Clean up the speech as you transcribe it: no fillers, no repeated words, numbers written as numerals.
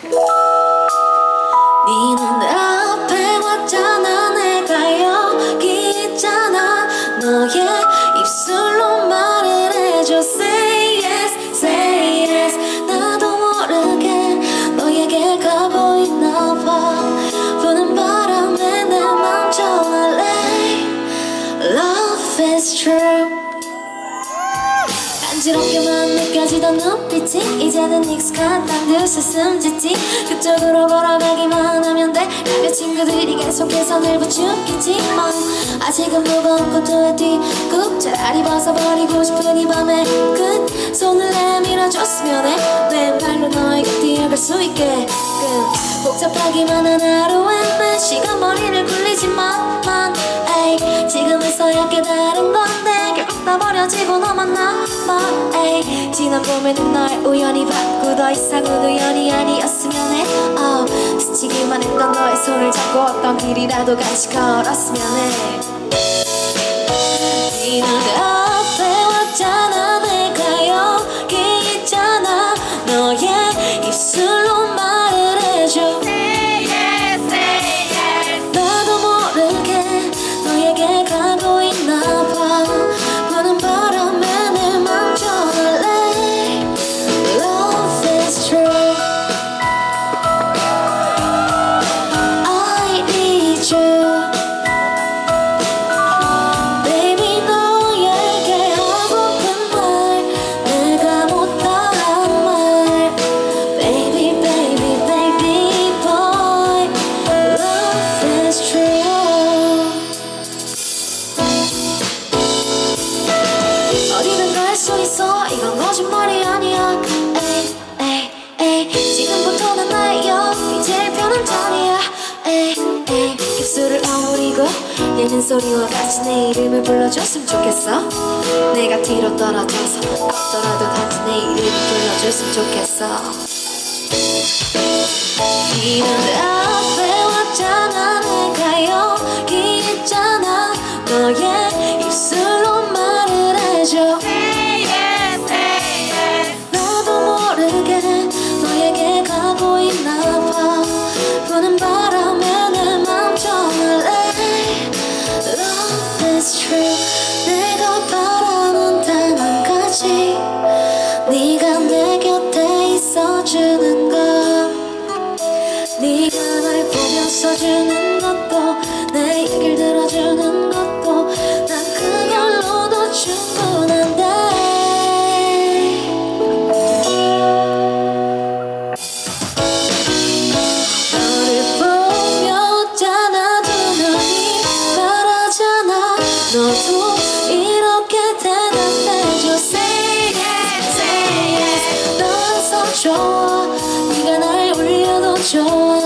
네 눈앞에 왔잖아. 내가 여기 있잖아. 너의 입술로 말을 해줘. Say yes, say yes. 나도 모르게 너에게 가고 있나봐. 부는 바람에 내 맘 전할래. Love is true. 간지럽게만 느껴지던 눈빛이 이제는 익숙한 딴 듯이 숨짓지. 그쪽으로 걸어가기만 하면 돼. 라며 친구들이 계속해서 늘 부추기지만 아직은 무거운 코트에 뒤굽 차라리 벗어버리고 싶은 이 밤의 끝. 손을 내밀어줬으면 해. 내 발로 너에게 뛰어갈 수 있게. 복잡하기만 한 하루엔 매 시간 머리를 굴리지만 에이, 지금에서야 깨달은 건데 결국 다 버려지고 너만 남아. 에이, 지난 봄에는 널 우연히 봤고 더 이상은 우연이 아니었으면 해. 스치기만 했던 너의 손을 잡고 어떤 길이라도 같이 걸었으면 해. 네 눈앞에 왔잖아. 내가 여기 있잖아. 너의 입술로 말을 해줘. Say yes, say yes. 나도 모르게 너에게 가고 있나봐. 부는 바람에 내 맘 전할래. Love is true. I need you. Baby 너에게 하고픈 말 내가 못다한 말. Baby baby baby boy. Love is true. 어디든 갈 수 있어. 이건 거짓말이 아니야. 에이 에이 에이. 지금부터는 나의 여기 제일 편한 자리야. 에이 에이. 입술을 아우리고 내는 소리와 같이 내 이름을 불러줬으면 좋겠어. 내가 뒤로 떨어져서 없더라도 단지 내 이름을 불러줬으면 좋겠어. 네 눈앞에 왔잖아. 내가 여기 있잖아. 너의 입술로 말을 해줘. Say yes, say yes. 나도 모르게 너에게 가고 있나봐. 부는 바람에 내 맘 전할래. Love is true. 내가 바라는 단 한 가지. 네가 내 곁에 있어주는 것. 네가 날 보며 써주는 것도 내 얘기를 들어주는 것도 난 그걸로도 충분한데. 너를 보며 웃잖아. 두 눈이 바라잖아. 너도 이렇게 대답해줘. Say yes, say yes. 너라서 좋아. 네가 날 울려도 좋아.